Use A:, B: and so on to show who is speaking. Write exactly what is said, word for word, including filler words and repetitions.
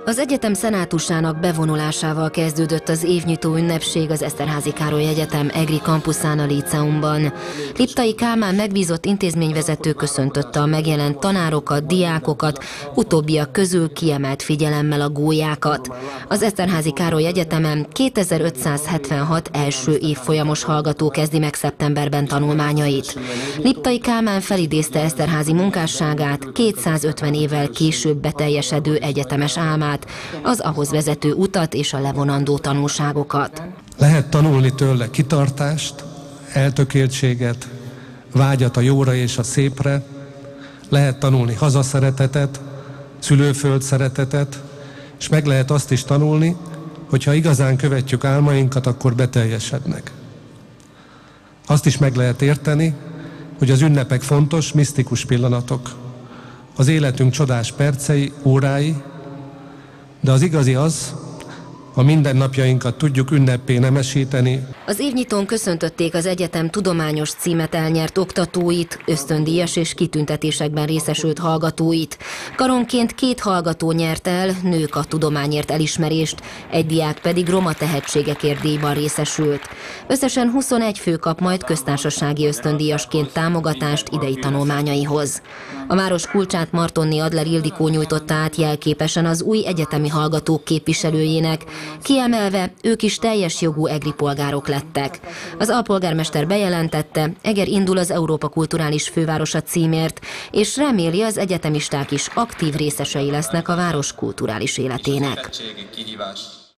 A: Az egyetem szenátusának bevonulásával kezdődött az évnyitó ünnepség az Eszterházy Károly Egyetem EGRI kampuszán a Líceumban. Liptai Kálmán megbízott intézményvezető köszöntötte a megjelent tanárokat, diákokat, utóbbiak közül kiemelt figyelemmel a gólyákat. Az Eszterházy Károly Egyetemen kétezer-ötszázhetvenhat első évfolyamos hallgató kezdi meg szeptemberben tanulmányait. Liptai Kálmán felidézte Eszterházy munkásságát, kétszázötven évvel később beteljesedő egyetemes álmát, az ahhoz vezető utat és a levonandó tanulságokat.
B: Lehet tanulni tőle kitartást, eltökéltséget, vágyat a jóra és a szépre, lehet tanulni hazaszeretetet, szülőföld szeretetet, és meg lehet azt is tanulni, hogyha igazán követjük álmainkat, akkor beteljesednek. Azt is meg lehet érteni, hogy az ünnepek fontos, misztikus pillanatok, az életünk csodás percei, órái, de az igazi az, a mindennapjainkat tudjuk ünneppé nemesíteni.
A: Az évnyitón köszöntötték az egyetem tudományos címet elnyert oktatóit, ösztöndíjas és kitüntetésekben részesült hallgatóit. Karonként két hallgató nyert el, nők a tudományért elismerést, egy diák pedig roma tehetségekért díjban részesült. Összesen huszonegy fő kap majd köztársasági ösztöndíjasként támogatást idei tanulmányaihoz. A város kulcsát Martonné Adler Ildikó nyújtotta át jelképesen az új egyetemi hallgatók képviselőjének, kiemelve, ők is teljes jogú egri polgárok lettek. Az alpolgármester bejelentette, Eger indul az Európa Kulturális Fővárosa címért, és reméli, az egyetemisták is aktív részesei lesznek a város kulturális életének.